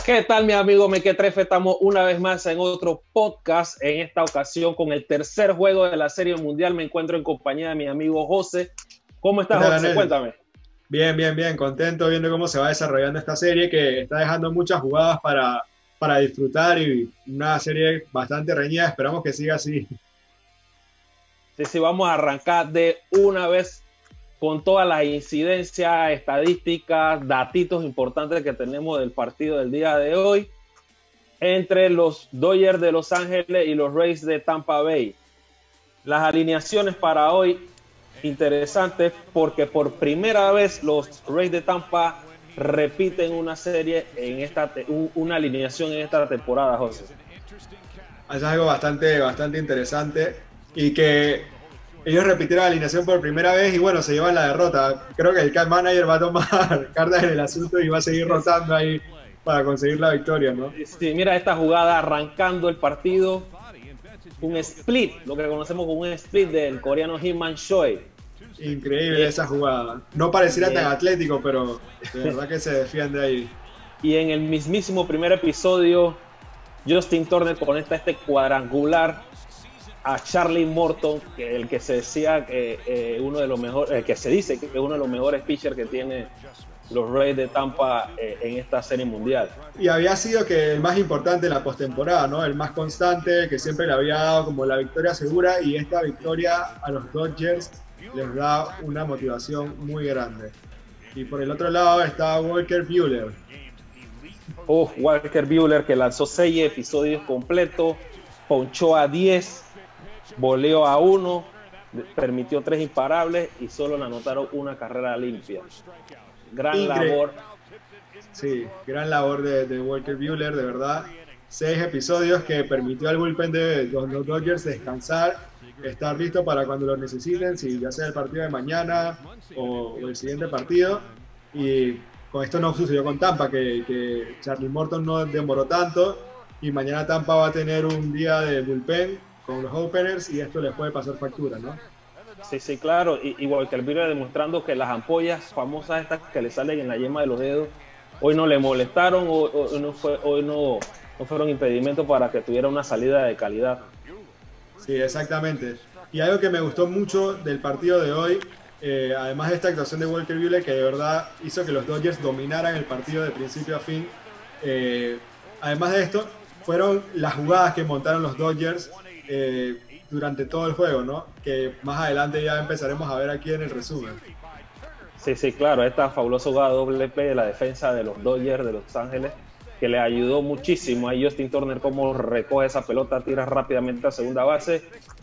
¿Qué tal, mi amigo Mequetrefe? Estamos una vez más en otro podcast, en esta ocasión con el tercer juego de la Serie Mundial. Me encuentro en compañía de mi amigo José. ¿Cómo ¿Qué estás, tal, José? Anel? Cuéntame. Bien, contento viendo cómo se va desarrollando esta serie que está dejando muchas jugadas para disfrutar y una serie bastante reñida. Esperamos que siga así. Sí, vamos a arrancar de una vez con todas las incidencias, estadísticas, datitos importantes que tenemos del partido del día de hoy entre los Dodgers de Los Ángeles y los Rays de Tampa Bay. Las alineaciones para hoy interesantes porque por primera vez los Rays de Tampa repiten una serie una alineación en esta temporada, José. Es algo bastante interesante y que ellos repitieron la alineación por primera vez y bueno, se llevan la derrota. Creo que el camp manager va a tomar cartas en el asunto y va a seguir rotando ahí para conseguir la victoria, ¿no? Sí, mira esta jugada arrancando el partido, un split, lo que conocemos como un split del coreano Hee-man Choi. Increíble esa jugada. No pareciera tan atlético, pero de verdad que se defiende ahí. Y en el mismísimo primer episodio, Justin Turner conecta este cuadrangular a Charlie Morton, que el que se decía uno de los mejores, que se dice que es uno de los mejores pitchers que tiene los Rays de Tampa en esta serie mundial. Y había sido que el más importante en la postemporada, ¿no? El más constante, que siempre le había dado como la victoria segura, y esta victoria a los Dodgers les da una motivación muy grande. Y por el otro lado está Walker Buehler. Walker Buehler, que lanzó 6 episodios completos, ponchó a 10, voleó a 1, permitió 3 imparables y solo le anotaron una carrera limpia. Gran labor. Sí, gran labor de Walker Buehler, de verdad. 6 episodios que permitió al bullpen de los Dodgers descansar, estar listo para cuando lo necesiten, si ya sea el partido de mañana o el siguiente partido. Y con esto no sucedió con Tampa, que Charlie Morton no demoró tanto y mañana Tampa va a tener un día de bullpen con los openers y esto les puede pasar factura, ¿no? Sí, claro. Y Walker Buehler demostrando que las ampollas famosas estas que le salen en la yema de los dedos hoy no le molestaron, hoy no fueron impedimentos para que tuviera una salida de calidad. Sí, exactamente. Y algo que me gustó mucho del partido de hoy, además de esta actuación de Walker Buehler, que de verdad hizo que los Dodgers dominaran el partido de principio a fin, además de esto, fueron las jugadas que montaron los Dodgers durante todo el juego, ¿no? Que más adelante ya empezaremos a ver aquí en el resumen. Sí, claro, esta fabulosa jugada doble play de la defensa de los Dodgers de Los Ángeles, que le ayudó muchísimo a Justin Turner cómo recoge esa pelota, tira rápidamente a segunda base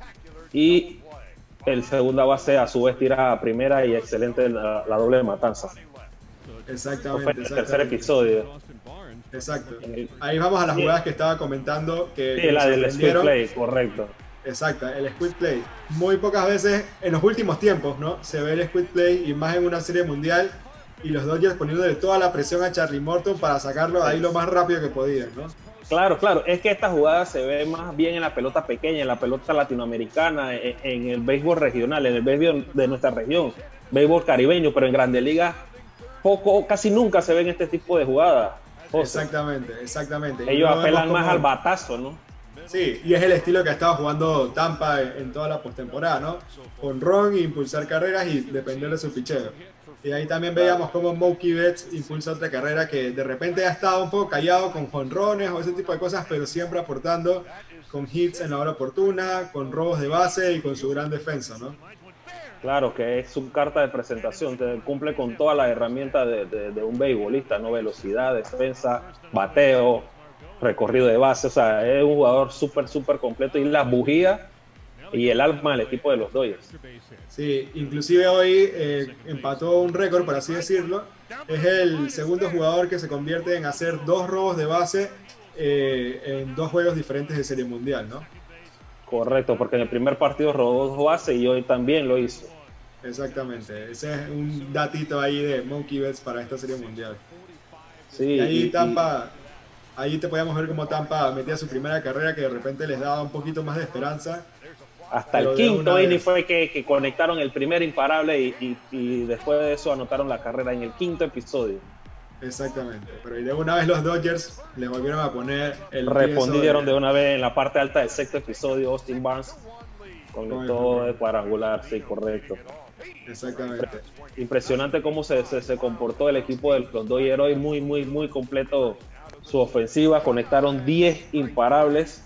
y el segunda base a su vez tira a primera y excelente la doble matanza. Exactamente. Fue el tercer episodio. Exacto. Ahí vamos a las jugadas que estaba comentando. Que la del split play, correcto. Exacto, el squid play. Muy pocas veces en los últimos tiempos, ¿no? Se ve el squid play y más en una serie mundial y los Dodgers poniéndole toda la presión a Charlie Morton para sacarlo de ahí lo más rápido que podían, ¿no? Claro, es que esta jugada se ve más bien en la pelota pequeña, en la pelota latinoamericana, en el béisbol regional, en el béisbol de nuestra región, béisbol caribeño, pero en Grandes Ligas casi nunca se ven este tipo de jugadas. Exactamente. Ellos apelan más al batazo, ¿no? Sí, y es el estilo que ha estado jugando Tampa en toda la postemporada, ¿no? Con ron, impulsar carreras y depender de su picheo. Y ahí también veíamos cómo Mookie Betts impulsa otra carrera que de repente ha estado un poco callado con jonrones o ese tipo de cosas, pero siempre aportando con hits en la hora oportuna, con robos de base y con su gran defensa, ¿no? Claro, que es su carta de presentación, cumple con todas las herramientas de un beisbolista, ¿no? Velocidad, defensa, bateo, recorrido de base, o sea, es un jugador súper completo y la bujía y el alma del equipo de los Dodgers. Sí, inclusive hoy empató un récord, por así decirlo. Es el segundo jugador que se convierte en hacer 2 robos de base en 2 juegos diferentes de Serie Mundial, ¿no? Correcto, porque en el primer partido robó 2 bases y hoy también lo hizo. Exactamente, ese es un datito ahí de Mookie Betts para esta Serie Mundial. Sí, y ahí Tampa, ahí te podíamos ver cómo Tampa metía su primera carrera que de repente les daba un poquito más de esperanza. Hasta el quinto inning fue que conectaron el primer imparable y después de eso anotaron la carrera en el quinto episodio. Exactamente. Pero y de una vez los Dodgers les volvieron a poner el Respondieron de una vez en la parte alta del sexto episodio. Austin Barnes conectó de cuadrangular, sí, correcto. Exactamente. Impresionante cómo se comportó el equipo de los Dodgers hoy, muy completo su ofensiva. Conectaron 10 imparables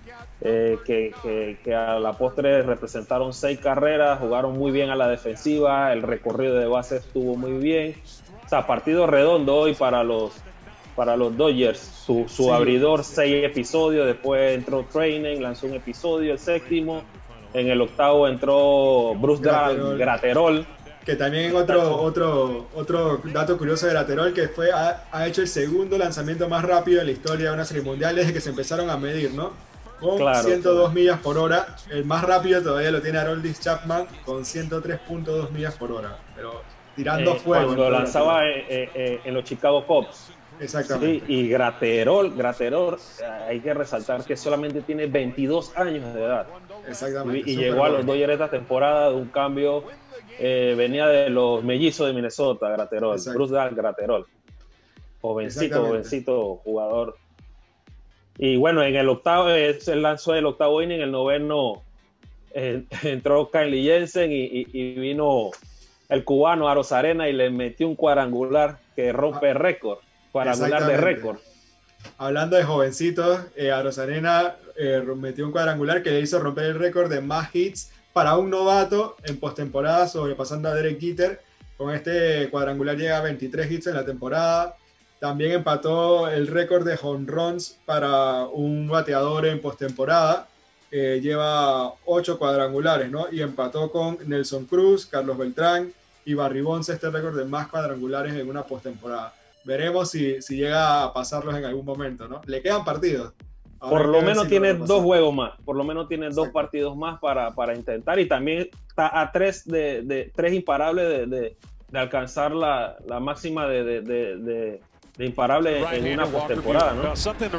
que a la postre representaron 6 carreras, jugaron muy bien a la defensiva, el recorrido de base estuvo muy bien. O sea, partido redondo hoy para los Dodgers. Su sí, abridor, 6 episodios, después entró Training, lanzó un episodio, el séptimo. En el octavo entró Bruce Graterol. Que también otro dato curioso de Graterol, que ha hecho el segundo lanzamiento más rápido en la historia de una serie mundial desde que se empezaron a medir, ¿no? Con 102 millas por hora. El más rápido todavía lo tiene Aroldis Chapman con 103.2 millas por hora. Pero tirando fuego. Cuando lanzaba en los Chicago Cubs. Exactamente. Sí, y Graterol, hay que resaltar que solamente tiene 22 años de edad. Exactamente. Y llegó a los Dodgers esta temporada de un cambio. Venía de los mellizos de Minnesota, Graterol. Exacto. Bruce Graterol. Jovencito jugador. Y bueno, en el octavo, él lanzó el octavo inning, en el noveno entró Kenley Jensen y vino el cubano Arozarena y le metió un cuadrangular que rompe récord. Cuadrangular de récord. Hablando de jovencitos, Arozarena metió un cuadrangular que le hizo romper el récord de más hits para un novato en postemporada, sobrepasando a Derek Jeter. Con este cuadrangular llega a 23 hits en la temporada. También empató el récord de home runs para un bateador en postemporada. Lleva 8 cuadrangulares, ¿no? Y empató con Nelson Cruz, Carlos Beltrán y Barry Bonds este récord de más cuadrangulares en una postemporada. Veremos si llega a pasarlos en algún momento, ¿no? Le quedan partidos. Por lo menos tiene 2 juegos más. Por lo menos tiene 2 partidos más para intentar. Y también está a 3 imparables de alcanzar la máxima de imparable en una postemporada, ¿no?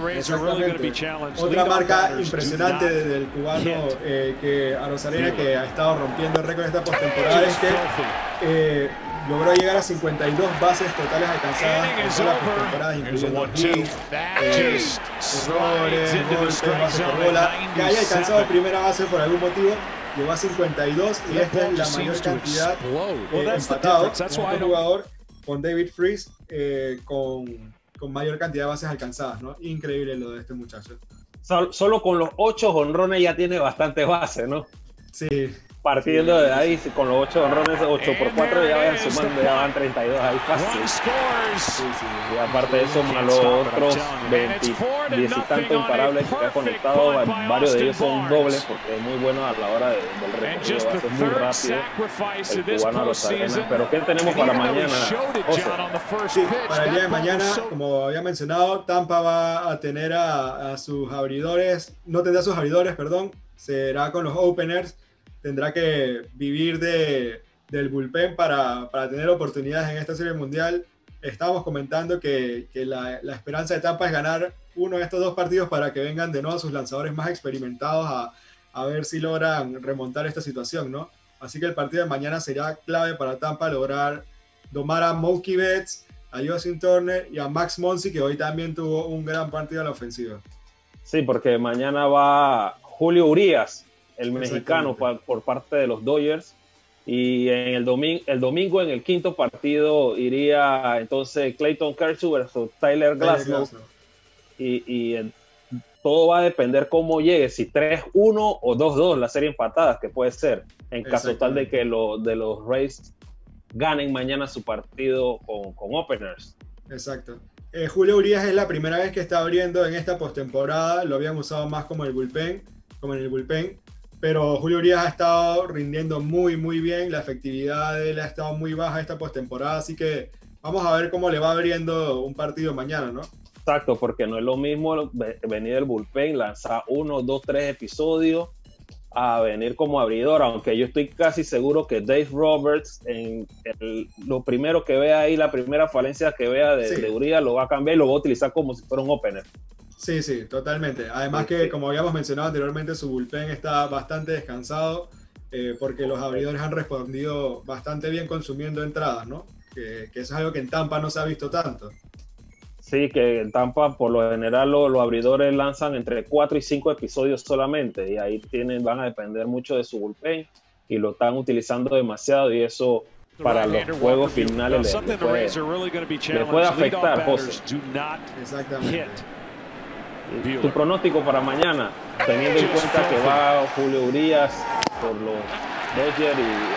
Otra marca impresionante del cubano que Arozarena, que ha estado rompiendo el récord de esta postemporada, es que logró llegar a 52 bases totales alcanzadas en todas las postemporadas, incluyendo hits, errores, golpes, bases por bola. Que haya alcanzado primera base por algún motivo, llegó a 52 y esta es la mayor cantidad empatado con otro jugador, con David Freese, con mayor cantidad de bases alcanzadas, ¿no? Increíble lo de este muchacho. Solo con los 8 jonrones ya tiene bastante base, ¿no? Sí. Partiendo de ahí, con los 8 honrones, 8 por 4 ya vayan sumando, ya van 32 ahí fácil. Sí. Y aparte de eso, más los otros 10 y tantos imparables que ha conectado, varios de ellos son dobles porque es muy bueno a la hora del recorrido, es muy rápido el cubano Arozarena. Pero ¿qué tenemos para mañana, José? Sí, para el día de mañana, como había mencionado, Tampa va a tener a sus abridores, no tendrá sus abridores, perdón, será con los openers. Tendrá que vivir del bullpen para tener oportunidades en esta serie mundial. Estábamos comentando que la esperanza de Tampa es ganar uno de estos 2 partidos para que vengan de nuevo sus lanzadores más experimentados a ver si logran remontar esta situación, ¿no? Así que el partido de mañana será clave para Tampa lograr domar a Mookie Betts, a Justin Turner y a Max Muncy, que hoy también tuvo un gran partido a la ofensiva. Sí, porque mañana va Julio Urías, el mexicano, por parte de los Dodgers, y en el domingo en el 5º partido iría entonces Clayton Kershaw versus Tyler Glasnow, y todo va a depender cómo llegue, si 3-1 o 2-2 la serie empatada, que puede ser, en caso tal de que los Rays ganen mañana su partido con openers. Exacto. Julio Urías es la primera vez que está abriendo en esta postemporada, lo habían usado más como en el bullpen, pero Julio Urías ha estado rindiendo muy bien, la efectividad de él ha estado muy baja esta postemporada, así que vamos a ver cómo le va abriendo un partido mañana, ¿no? Exacto, porque no es lo mismo venir del bullpen, lanzar 1, 2, 3 episodios, a venir como abridor, aunque yo estoy casi seguro que Dave Roberts, lo primero que vea ahí, la primera falencia que vea de Urías, lo va a cambiar y lo va a utilizar como si fuera un opener. Sí, totalmente. Además que, como habíamos mencionado anteriormente, su bullpen está bastante descansado porque los abridores han respondido bastante bien consumiendo entradas, ¿no? que eso es algo que en Tampa no se ha visto tanto. Sí, que en Tampa por lo general los abridores lanzan entre 4 y 5 episodios solamente y ahí van a depender mucho de su bullpen y lo están utilizando demasiado y eso para los juegos finales le puede afectar, José. Exactamente. Tu pronóstico para mañana, teniendo en cuenta que va Julio Urias por los Dodgers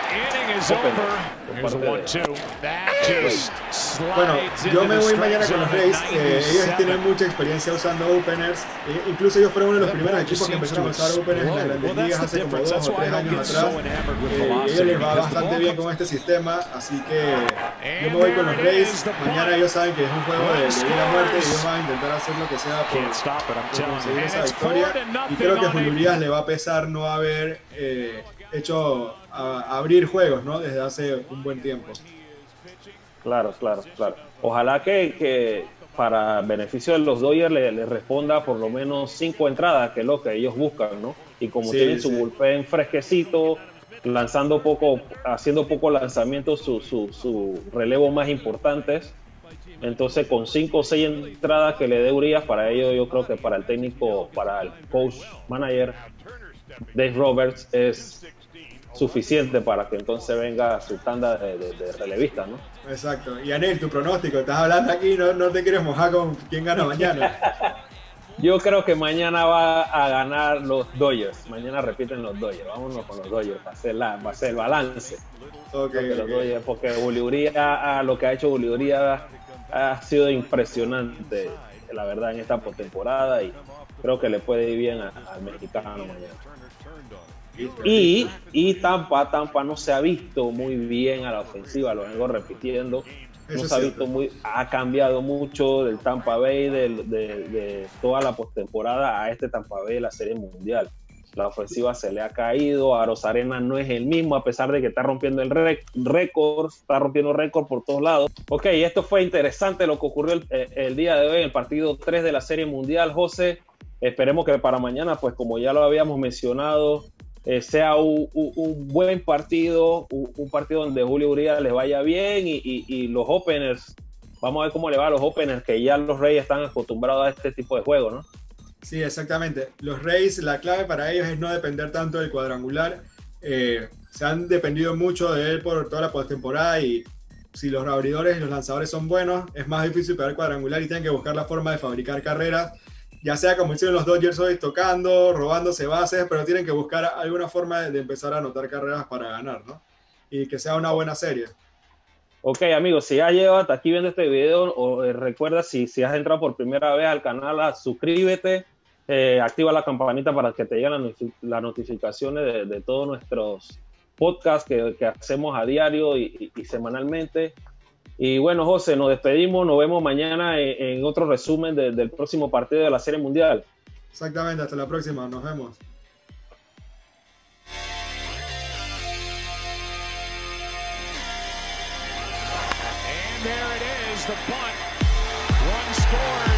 Bueno, yo me voy mañana con los Rays. Ellos tienen mucha experiencia usando openers. Incluso ellos fueron uno de los primeros equipos que empezaron a usar openers en las grandes ligas hace como 2 o 3 años atrás. Ellos les va bastante bien con este sistema, así que yo me voy con los Rays. Mañana ellos saben que es un juego de vida a muerte y ellos van a intentar hacer lo que sea por conseguir esa victoria. Y creo que a Julio Urias le va a pesar no haber hecho abrir juegos, ¿no? Desde hace un buen tiempo. Claro. Ojalá que para beneficio de los Dodgers le responda por lo menos 5 entradas, que es lo que ellos buscan, ¿no? Y como tienen su bullpen fresquecito, lanzando poco, haciendo poco lanzamiento, su relevo más importantes. Entonces, con 5 o 6 entradas que le dé Urias, para ello yo creo que para el técnico, para el coach manager Dave Roberts es suficiente para que entonces venga su tanda de relevistas, ¿no? Exacto. Y Anel, tu pronóstico, estás hablando aquí, no te quieres mojar con quién gana mañana. Yo creo que mañana va a ganar los Dodgers. Mañana repiten los Dodgers. Vámonos con los Dodgers. Va a ser el balance. Los Dodgers, porque Julio Urias, lo que ha hecho Julio Urias ha sido impresionante, la verdad, en esta postemporada y creo que le puede ir bien al mexicano mañana. Y Tampa no se ha visto muy bien a la ofensiva, lo vengo repitiendo. No se ha visto ha cambiado mucho del Tampa Bay de toda la postemporada a este Tampa Bay de la Serie Mundial. La ofensiva se le ha caído, Arozarena no es el mismo a pesar de que está rompiendo el récord, está rompiendo récord por todos lados. Ok, esto fue interesante lo que ocurrió el día de hoy en el partido 3 de la Serie Mundial, José. Esperemos que para mañana, pues como ya lo habíamos mencionado, sea un buen partido, un partido donde Julio Urias les vaya bien y los openers, vamos a ver cómo le va a los openers, que ya los Rays están acostumbrados a este tipo de juego, ¿no? Sí, exactamente. Los Rays, la clave para ellos es no depender tanto del cuadrangular. Se han dependido mucho de él por toda la postemporada y si los abridores y los lanzadores son buenos, es más difícil pegar cuadrangular y tienen que buscar la forma de fabricar carreras. Ya sea como hicieron los Dodgers hoy, tocando, robándose bases, pero tienen que buscar alguna forma de empezar a anotar carreras para ganar, ¿no? Y que sea una buena serie. Ok, amigos, si ya llevas hasta aquí viendo este video, recuerda, si has entrado por primera vez al canal, suscríbete, activa la campanita para que te lleguen las notificaciones de todos nuestros podcasts que hacemos a diario y semanalmente. Y bueno, José, nos despedimos, nos vemos mañana en otro resumen del próximo partido de la Serie Mundial. Exactamente, hasta la próxima, nos vemos. And there it is, the bunt. One score.